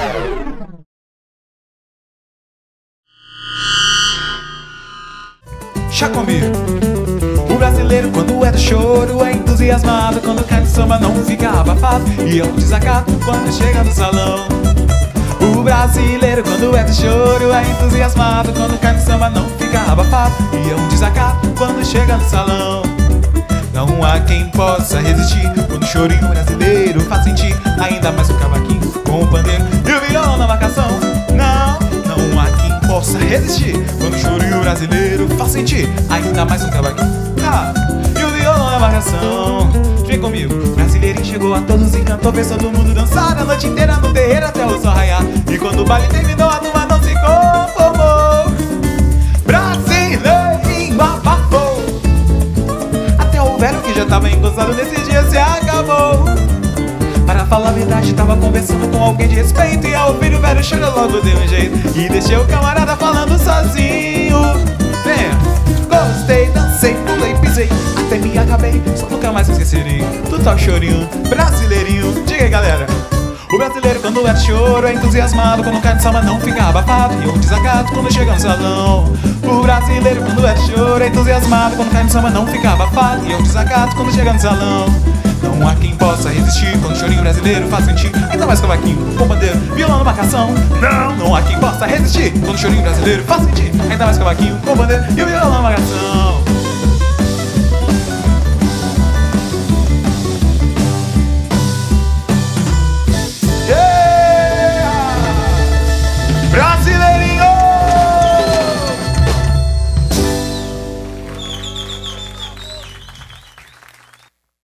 Já comigo. O brasileiro quando é do choro é entusiasmado, quando cai no samba não fica abafado, e é um desacato quando chega no salão. O brasileiro quando é do choro é entusiasmado, quando cai no samba não fica abafado, e é um desacato quando chega no salão. Não há quem possa resistir quando o chorinho brasileiro faz sentir ainda mais o cavaquinho com o pandeiro e o violão na marcação. Não há quem possa resistir quando o chorinho brasileiro faz sentir ainda mais o cavaquinho e o violão na marcação. Vem comigo. Brasileirinho chegou a todos, encantou, fez todo mundo dançar a noite inteira no terreiro até o sol raiar. E quando o baile terminou, a turma não se conformou. Brasileirinho abafou. Até o velho que já tava encostado nesse dia se acabou. Para falar a verdade, tava conversando com alguém de respeito, e ao ouvir o velho chorou logo de um jeito e deixei o camarada falando sozinho. Venha. Gostei, dancei, pulei, pisei, até me acabei, só nunca mais esquecerei do tal chorinho brasileirinho. Diga aí, galera. O brasileiro quando é de choro é entusiasmado, quando cai no samba não fica abafado, e um desacato quando chega no salão. O brasileiro quando é de choro é entusiasmado, quando cai no samba não fica abafado, e um desacato quando chega no salão. Não há quem possa resistir quando o chorinho brasileiro faz sentir ainda mais cavaquinho com pandeiro, violão na marcação. Não há quem possa resistir quando o chorinho brasileiro faz sentir ainda mais cavaquinho com pandeiro e o violão na marcação.